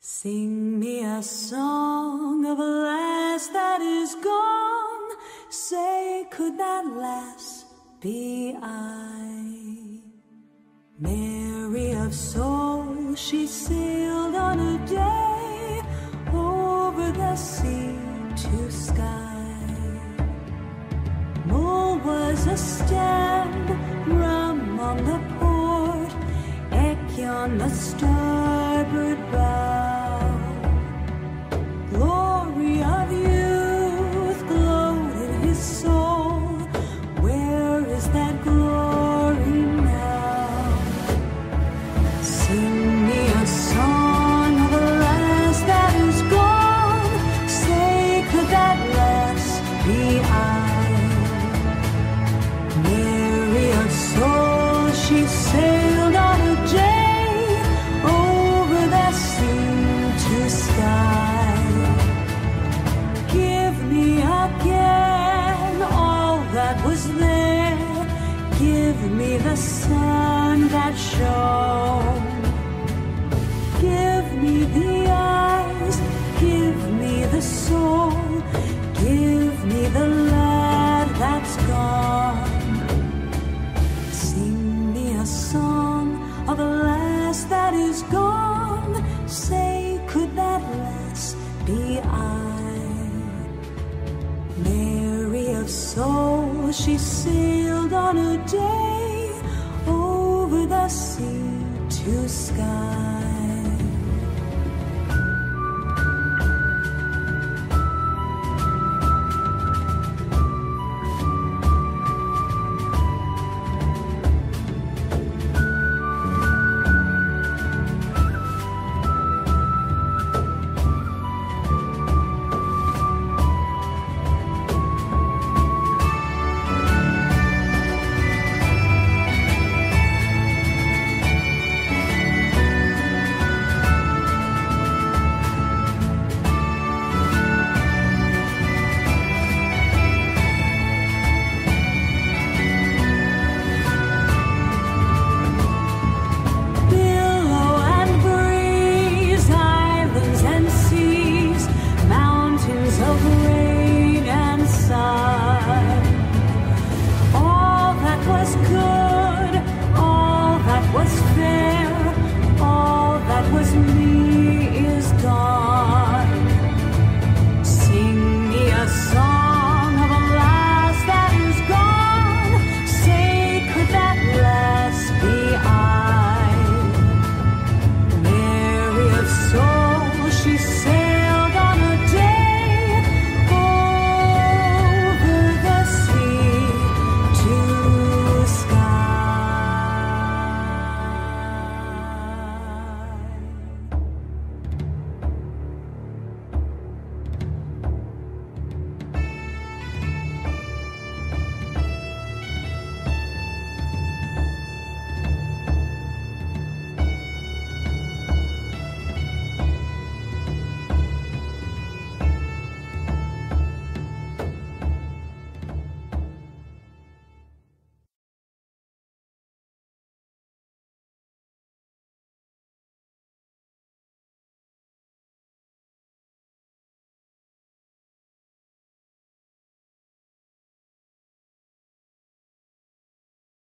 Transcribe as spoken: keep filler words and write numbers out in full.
Sing me a song of a lass that is gone. Say, could that lass be I? Mary of soul, she sailed on a day over the sea to sky. Mull was a stand, rum on the port, Eke on the starboard bow. Glory of youth glowed in his soul. Where is that glory now? Sing me a song of a lass that is gone. Say, could that lass be I? Mary of soul, she sailed on a day over the sea to sky. Give me again all that was there. Give me the sun that shone. Give me the eyes, give me the soul. Give me the lad that's gone. Sing me a song of a lass that is gone. Say, could that lass be I? Mary of soul, she sailed on a day over the sea to sky.